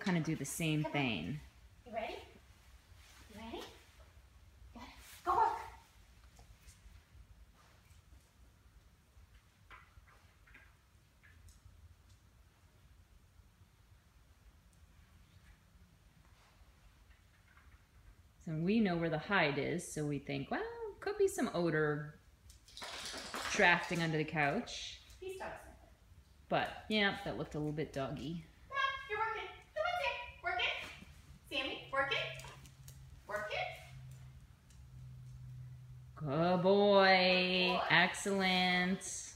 kind of do the same thing. You ready? You ready? Good. Go work. So we know where the hide is, so we think, well, could be some odor drafting under the couch. He's dog sniffing. But yeah, that looked a little bit doggy. Come on, you're working. Come on, Sam. Work it. Sammy, work it. Work it. Good boy. Excellent.